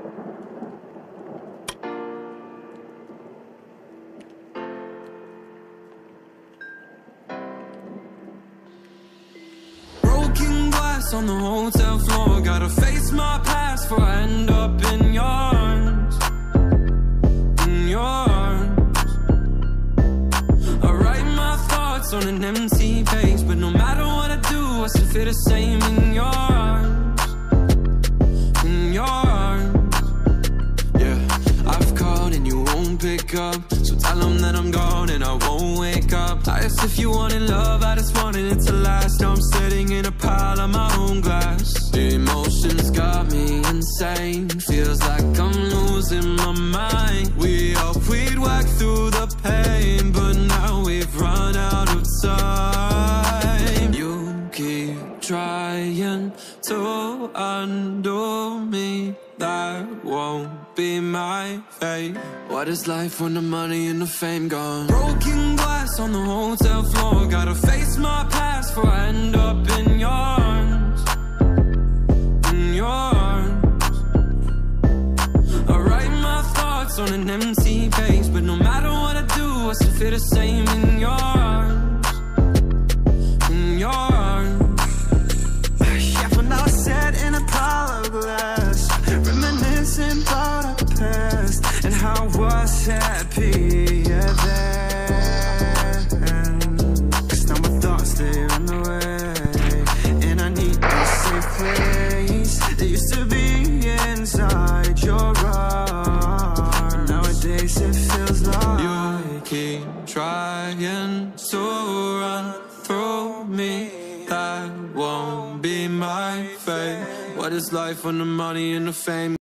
On the hotel floor, gotta face my past before I end up in your arms, in your arms. I write my thoughts on an empty page, but no matter what I do, I still feel the same in your arms, in your arms. Yeah, I've called and you won't pick up, so tell them that I'm gone and I won't wake up. I asked if you wanted love, I just wanted it to last. Now I'm sitting in a pile of my own glass. The emotions got me insane, feels like I'm losing my mind. We hoped we'd work through the pain, but now we've run out of time. You keep trying to undo me, that won't be my fate. What is life when the money and the fame gone? Broken glass on the hotel floor, gotta face my past before I end up in your arms, in your arms. I write my thoughts on an empty page, but no matter what I do, I still feel the same in your arms, in your arms. Yeah, for now I sat in a pile of glass, reminiscing about our past and how I was happy, yeah, then. 'Cause now my thoughts, they're in the way, and I need a safe place that used to be inside your arms, but nowadays it feels like you keep trying to run through me, that won't be my fate. What is life when the money and the fame